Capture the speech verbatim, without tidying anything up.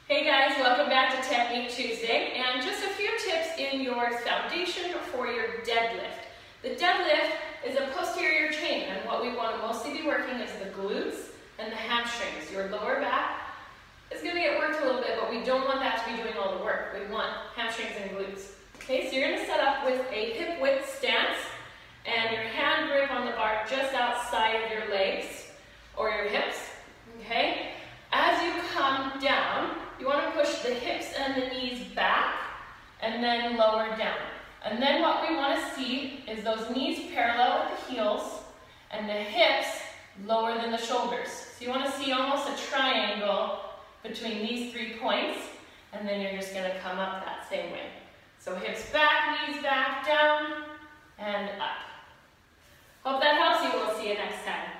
Hey guys, welcome back to Technique Tuesday, and just a few tips in your foundation for your deadlift. The deadlift is a posterior chain, and what we want to mostly be working is the glutes and the hamstrings. Your lower back is going to get worked a little bit, but we don't want that to be doing all the work. We want hamstrings and glutes. Okay, so you're going to set up with a hip width stance and your hand grip on the bar just outside of your legs or your hips. Okay, as you come down, you want to push the hips and the knees back and then lower down. And then what we want to see is those knees parallel with the heels and the hips lower than the shoulders. So you want to see almost a triangle between these three points, and then you're just going to come up that same way. So hips back, knees back, down, and up. Hope that helps you. We'll see you next time.